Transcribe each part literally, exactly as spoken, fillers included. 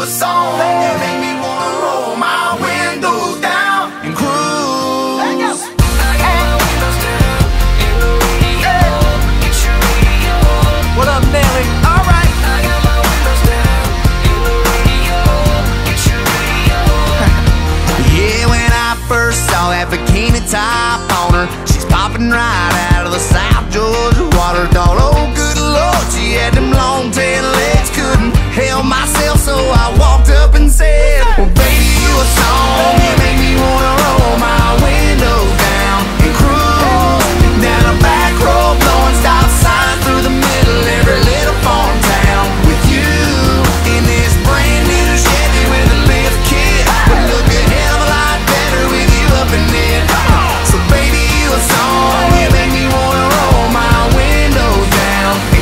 a song. You make me wanna roll my windows down and cruise. I got my windows down in the radio. Get your radio. What up, Nelly? All right. I got my windows down in the radio. Get your radio. Yeah, when I first saw that bikini top on her, she's popping right out of the South Georgia water doll. Oh, good Lord, she had them long tail legs, couldn't help myself, so I walked up and said, well, baby, you a song, you make me wanna roll my windows down and cruise down a back road, blowing stop signs through the middle of every little farm town. With you in this brand new Chevy with a lift kit, would look a hell of a lot better with you up in it. So baby, you a song, you make me wanna roll my windows down and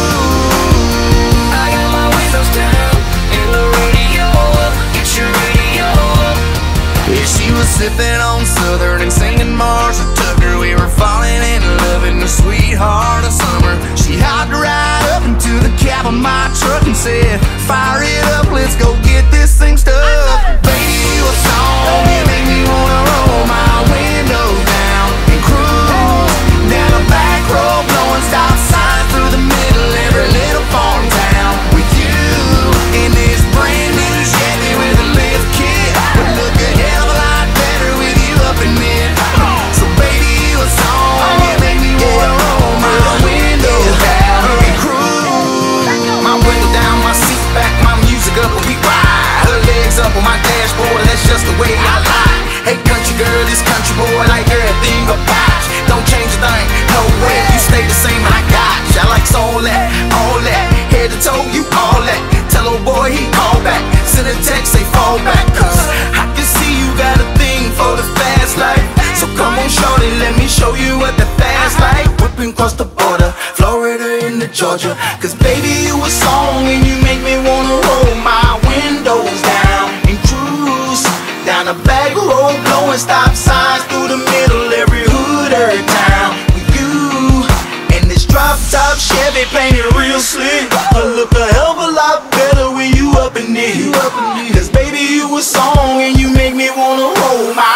cruise. I got my windows down in the radio. Get your radio. Yeah, she was sipping on Southern and singing Marshall Tucker. We were falling in love in the sweetheart of summer. She hopped right up into the cab of my truck and said, fire it up, let's go get this thing stuck. Baby, you a song, you make me wanna roll my windows down and cruise down a back road, blowing stop signs through the middle of every little farm town. With you in this brand new Chevy with a lift kit, would look a hell of a lot better with you up in it. So baby, you a song, you make me wanna roll my windows down and cruise. My window down, my seat back, my music up, and we ride. Her legs up on my dashboard, and that's just the way I like. Hey country girl, this country boy like everything about you. Don't change a thing, no way, you stay the same, I got you. I like all that, all that, head to toe, you all that. Tell old boy he call back, send a text, say fall back, cause I can see you got a thing for the fast life. So come on shorty, let me show you what the fast life. Whipping across the border, Florida into Georgia, cause baby you a song and you make me wanna roll my windows down and cruise down a back road, blowing stop signs through the middle, every hood, every town. With you and this drop top Chevy painted real slick, I look a hell of a lot better when you up in it. Cause baby you a song and you make me wanna roll my